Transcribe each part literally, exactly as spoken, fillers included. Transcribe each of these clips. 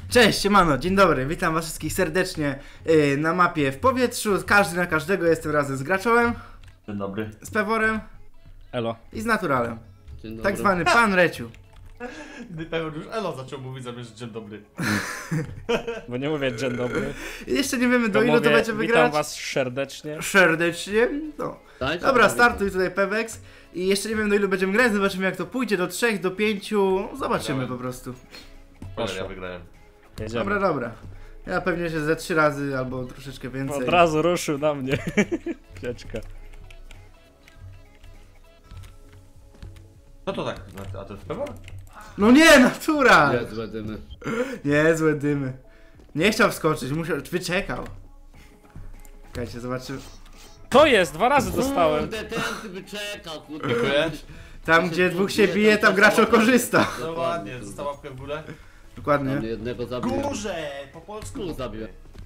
Cześć, siemano, dzień dobry, witam was wszystkich serdecznie yy, na mapie w powietrzu. Każdy na każdego, jestem razem z Graczołem. Dzień dobry. Z Peworem. Elo. I z Naturalem. Dzień dobry. Tak zwany pan Reciu. Gdy Pewor już Elo zaczął mówić zamiast dzień dobry. Bo nie mówię dzień dobry. I jeszcze nie wiemy do To ilu mówię, to będzie wygrać. Witam was serdecznie. Serdecznie. No. Dajcie Dobra, mi startuj tutaj Pewex. I jeszcze nie wiem do ilu będziemy grać, zobaczymy jak to pójdzie, do trzech, do pięciu. Zobaczymy po prostu. Ale ja wygrałem. Jedziemy. Dobra, dobra. Ja pewnie się ze trzy razy albo troszeczkę więcej. Od razu ruszył na mnie. Pieczka. No to tak, a to jest Pewor? No nie, natura! Niezłe dymy. Niezłe dymy. Nie chciał wskoczyć, musiał, wyczekał. Czekajcie, zobaczymy. To jest, dwa razy dostałem. Kurde, ten ty wyczekał, kurde. Dziękuję. Tam gdzie dwóch się bije, tam gracz korzysta. No ładnie, została łapkę w górę. Tam Dokładnie. jednego zabiłem. Górze! Po polsku. Tu zabiłem.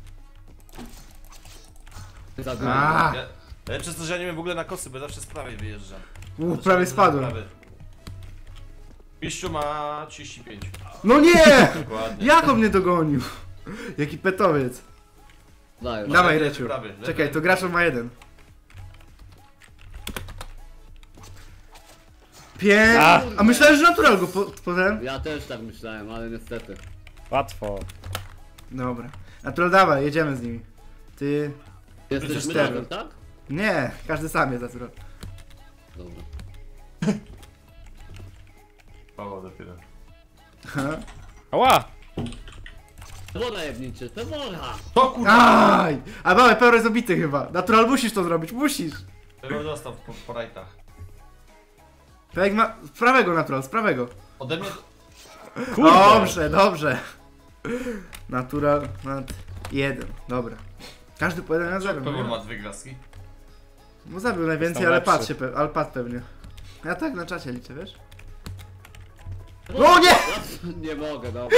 Zabiłem. A, Ja, ja przez to, że ja nie wiem w ogóle na kosy, bo zawsze z prawej wyjeżdżam. u, prawie spadłem. Mistrzu ma trzydzieści pięć. No nie! Dokładnie. Jak on mnie dogonił? Jaki petowiec. Dajesz. Dawaj, lewy, Reciu. prawy, lewy. Czekaj, to gracz ma jeden. Pięć. A. A myślałem, że natural go po, potem. Ja też tak myślałem, ale niestety. Łatwo. Dobra. Natural, dawaj, jedziemy z nimi. Ty. Jesteśmy cztery. razem, tak? Nie, każdy sam jest natural. Dobra. Paweł dopiero. Aha. Ała! Woda jebniczy, to woda! To kurwa! Aj! A mały pełno jest obity chyba. Natural, musisz to zrobić, musisz. Pewor dostał po, po rajtach. Pewek ma. Z prawego natural, z prawego. Ode mnie... Kurde. Dobrze, dobrze. Natural nad jeden, dobra. Każdy po jeden na zero. Pewor no. ma dwie gwiazdki. No zabił najwięcej, Jestem ale lepszy. padł się pe ale padł pewnie. Ja tak na czacie liczę, wiesz? O nie! Nie mogę, dobra.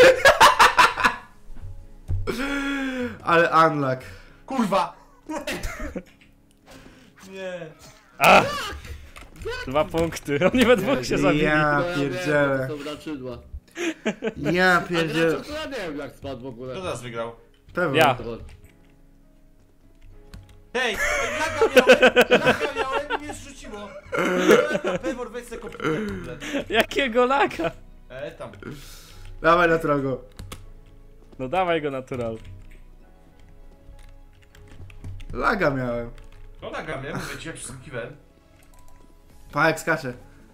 Ale unluck. Kurwa! Nie. A! Dwa punkty. Oni we dwóch się zabili. Ja No ja wiem, pierdzielę. to są raczydła. Ja A pierdzielę. gracz, to ja nie wiem jak spadł w ogóle. Kto teraz wygrał? Pewnie. Ja. To- Hej! Laga miałem! Laga miałem i mnie zrzuciło! Pewor, weź se komputer komplet. Jakiego laka? E, tam. Dawaj natural go. No dawaj go natural. Laga miałem. No laga miałem, mówię ci jak przeskakiwałem. Pa jak skacze.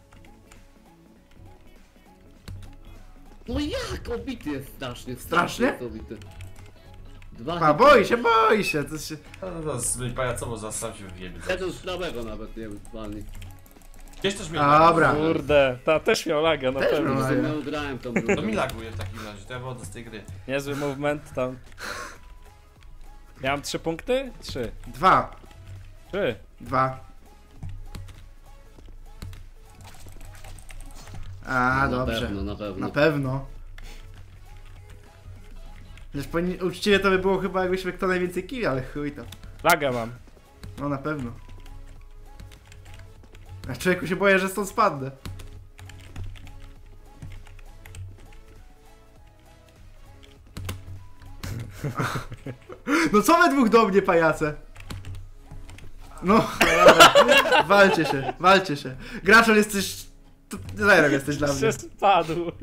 No jak? Obity jest strasznie. Strasznie? jest obity. Dwa Pa, hity. boi się, boi się. To się... No zaraz być pajacowo, zaraz sam się wyjebie. Ja to już prawego nawet nie wiem, walni. Gdzieś też miał Dobra. Kurde, ta też miał laga, na Też pewno. miał. To A ja. ja ugrałem tą To mi drugą. laguje w takim razie, to ja wodę z tej gry. Niezły movement tam. Ja mam trzy punkty? Trzy. Dwa. Trzy. Dwa. A, Na dobrze. pewno, na pewno. Na pewno. Wiesz, powinni... uczciwie to by było chyba jakbyśmy kto najwięcej kill, ale chuj tam. Laga mam. No na pewno. A człowieku się boję, że stąd spadnę. No co we dwóch do mnie, pajace? No, dobra. Walcie się, walcie się. Graczol jesteś... Zerem jesteś dla mnie. Się spadł.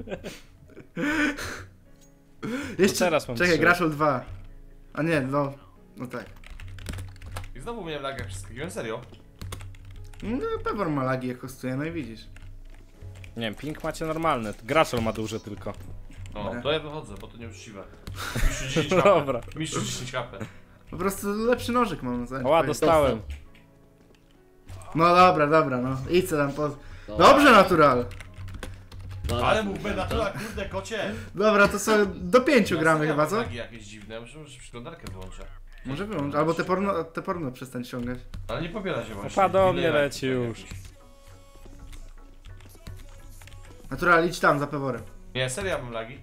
Jeszcze... teraz mam Czekaj, trzy. Graczol dwa. A nie, no... No tak. I znowu miałem lagę jak przeskakiłem, serio? No, Pewor ma lagi jak hostuje, no i widzisz. Nie wiem, ping macie normalny. Graczol ma duże tylko. No, Dobra. to ja wychodzę, bo to nieuczciwe. Mistrzu dziesięć HP. Dobra. Mistrzu dziesięć HP. Po prostu lepszy nożyk mam. za- Ała, dostałem. No dobra, dobra, no. Idź co tam po... Dobra. Dobrze, natural. Dwa Ale razy mów ugrałem, natura, tak? kurde kocie! Dobra, to są do pięciu Ja gramy serio chyba, mam co? lagi jakieś dziwne, ja myślę, że przeglądarkę wyłączę. Może wyłącz, albo te porno, te porno przestań ściągać. Ale nie pobiera się właśnie. Opa, do mnie Delay leci jakiś. już. Natural, idź tam za Peworem. Nie, serio ja mam lagi.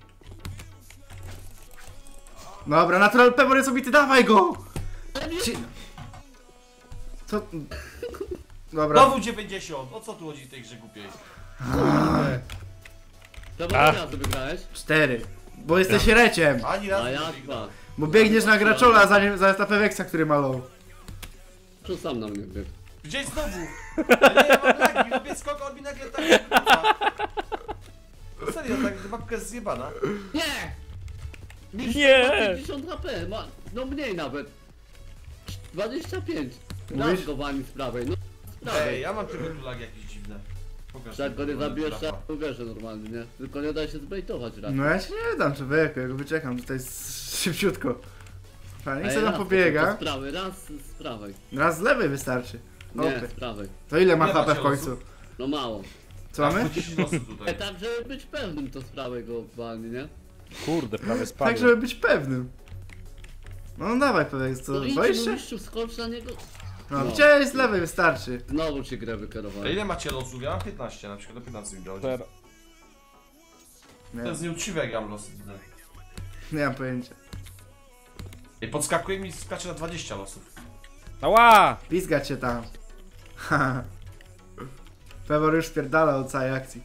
Dobra, natural, Pewor jest obity, dawaj go! Ci... Co? Dobra. Znowu dziewięćdziesiąt! O co tu chodzi w tej grze głupiej? To A. razy wygrałeś? Cztery. Bo jesteś reciem. Ani razu A nie ja biegłem. dwa. Bo biegniesz na Graczola zanim zamiast na Peweksa, który malał. Co sam na mnie biegł? Gdzieś znowu! Ja nie, ja mam lagi, robię skok, on mi nagle tak wybucha. Serio, tak mapka jest zjebana. Nie! Mistrz Nie! ma pięćdziesiąt H P, ma, no mniej nawet. dwadzieścia pięć. Mówisz? Raz go wali z prawej, no z Ej, prawej. ja mam tylko tu lagi jakieś dziwne. Pokaż Jak go nie mi, zabijesz, Rafa. to uwierzę normalnie, nie? Tylko nie da się zbejtować raz. No ja się nie dam, człowieku, ja go wyczekam tutaj z- szybciutko. Fajnie, niech Ej, sobie tam raz pobiega. Z prawej, raz z prawej. Raz z lewej wystarczy. Nie, Okej. z prawej. To ile ma Ile H P w macie końcu? losów? No mało. Co mamy? dziesięć losów Ej, tutaj. tak, żeby być pewnym, to z prawej go walnie, nie? Kurde, prawie Tak, spadłem. żeby być pewnym. No, no dawaj Peweks, co? No idź, Boisz no się? mistrzu, skocz na niego. No, No. widziałeś z lewej wystarczy. Znowu ci grę A wykierowałem. ile macie losów? Ja mam piętnaście, na przykład do piętnastu mi dochodzi. Zero. Nie, To jest nieuczciwe jak ja mam losy tutaj. nie mam pojęcia. I podskakuje mi i skacze na dwadzieścia losów. Ała! Pizgać się tam. Haha. Pewor już spierdala od całej akcji.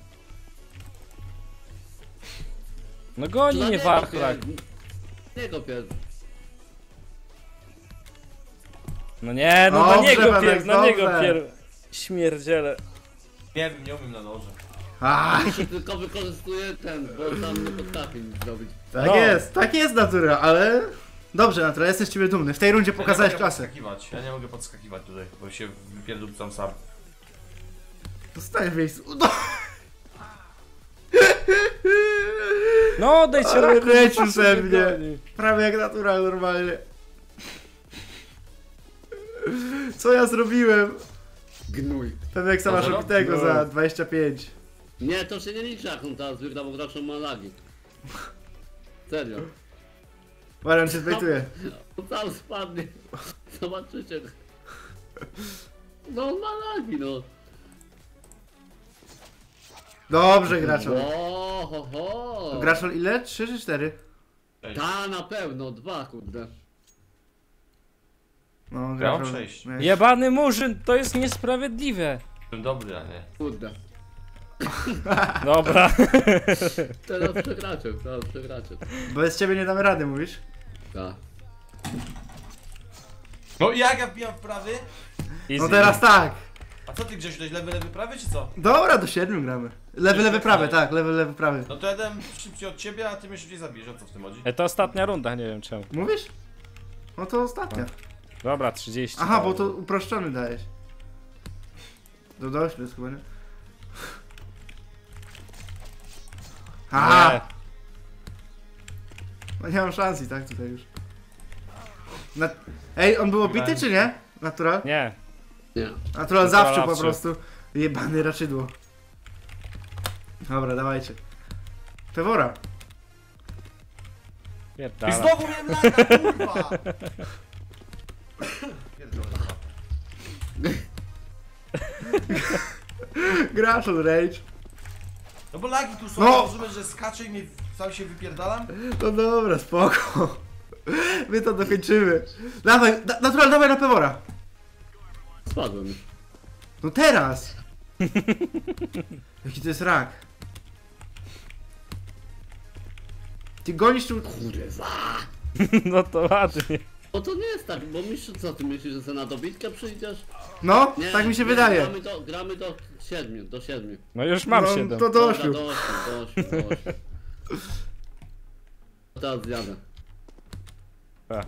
No goni Dla mnie niego Warchlak. pier- Niego pier... No nie, no Dobrze, na niego Pewek, pier, na niego dobrze. pier... Śmierdziele. Nie wiem, nie umiem na noże. A, Tylko wykorzystuje ten, bo sam nie potrafi nic zrobić. tak No. jest, tak jest Natura, ale... Dobrze Natura, jestem z ciebie dumny. W tej rundzie pokazałeś ja nie klasę. mogę podskakiwać. Ja nie mogę podskakiwać tutaj, bo się wypierdolcam sam. Zostań w miejscu. No. No odejdź się, Ale Raku, lecił no, ze mnie mnie. goni. Prawie jak Natura normalnie. Co ja zrobiłem? Gnój. Pewek sama Dobrze, no? szybitego No. za dwadzieścia pięć. Nie, to się nie liczy jak on teraz wygra, bo graczą ma lagi. Serio. Marian się zbejtuje. On tam spadnie. Zobaczycie. No on ma lagi, no. Dobrze Graczol. O, ho, ho. Graczol ile? trzy czy cztery? Ej, Ta na pewno, dwa kurde. No Ja mam Graczol. sześć. No, Jebany murzyn, to jest niesprawiedliwe. Jestem dobry, a nie. Kurde. Dobra. Teraz przegracie, teraz przegracie. Bez ciebie nie damy rady, mówisz? Tak. No i jak ja wbijam w prawy? No teraz tak. A co ty gdzieś dość lewy, lewy, prawy czy co? Dobra, do siedmiu gramy. Lewy, lewy, prawy, tak, lewy, lewy, prawy. No to ja dam szybciej od ciebie, a ty mnie szybciej zabijesz, o co w tym chodzi? E, to ostatnia runda, nie wiem czemu. Mówisz? No to ostatnia. Dobra, trzydzieści. Aha, bo to uproszczony dajesz. Do dośle chyba, nie? Nie. Aha! No nie mam szans i tak tutaj już. Na... Ej, on był obity czy nie? Natural? Nie. Nie. Natural zawsze po zawsze. prostu. Jebany raczydło. Dobra, dawajcie. Pewora. I Pierdala. znowu miałem laga, kurwa! Pierdolę. Graczol rage. No bo lagi tu są, No. rozumiesz, że skaczę i mnie sam się wypierdalam? No dobra, spoko. My to dokończymy. Dawaj, da, natural, dawaj na Pewora. Spadłem już. No teraz. Jaki to jest rak. Ty gonisz tu... Kurwa. No to ładnie. Bo to nie jest tak, bo mistrzu, co ty myślisz, że sobie na dobitkę przyjdziesz? No, Nie, tak mi się nie, wydaje. Gramy do, gramy do siedmiu, do siedmiu. No już mam No, siedem. to do Dobra, ośmiu. do ośmiu, do ośmiu, do ośmiu. Teraz zjadę. Tak.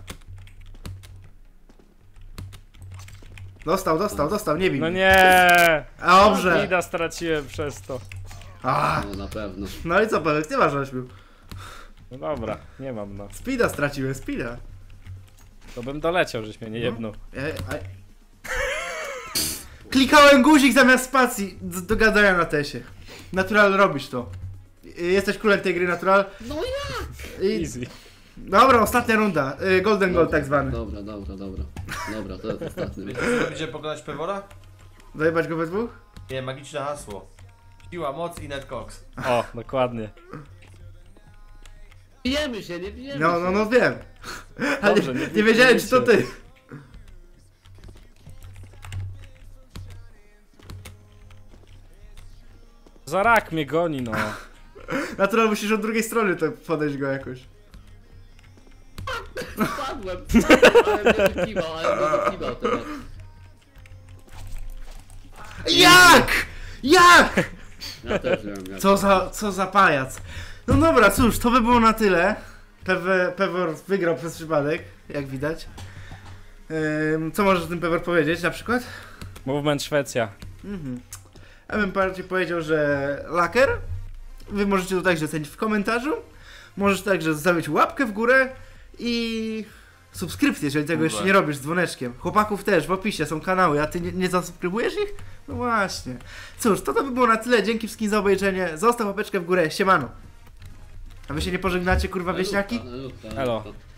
Dostał, dostał, dostał, nie bij. No mnie. nie. A dobrze. Lida straciłem przez to. A, No na pewno. no i co, Pewek, ty masz ośmiu. No dobra, nie mam no. Speeda straciłem, speeda. To bym doleciał, żeś mnie nie jebnął. E, a... Klikałem guzik zamiast spacji d- do gadania na tesie. Natural, robisz to. Y, Jesteś królem tej gry, Natural. No jak? I... Easy. Dobra, ostatnia runda. Y, Golden Goal tak zwany. Dobra, dobra, dobra. Dobra, to jest ostatni. Wiecie co robicie pokonać Pewora? Dojebać go we dwóch? Nie, magiczne hasło. Siła, moc i netcox. O, dokładnie. Bijemy się, nie bijemy No, się. no, no wiem. Ale Dobrze, nie, nie- nie nie wiedziałem, czy to wiecie. ty. Za rak mnie goni, no. Natural musisz od drugiej strony to podejść go jakoś. Spadłem, ale mnie wykiwał, ale mnie wykiwał teraz. Jak? Jak? Ja też nie wiem. Co za, co za pajac. No dobra, cóż, to by było na tyle. Pewe, Pewor wygrał przez przypadek, jak widać. Ym, co możesz o tym Pewor powiedzieć na przykład? Movement Szwecja. Mhm. Ja bym bardziej powiedział, że laker. Wy możecie to także ocenić w komentarzu. Możesz także zostawić łapkę w górę i subskrypcję, jeżeli tego jeszcze nie robisz, z dzwoneczkiem. Chłopaków też, w opisie są kanały, a ty nie, nie zasubskrybujesz ich? No właśnie. Cóż, to to by było na tyle. Dzięki wszystkim za obejrzenie. Zostaw łapeczkę w górę. Siemano. A wy się nie pożegnacie, kurwa, wieśniaki? Elutka, elutka, Elo. elutka.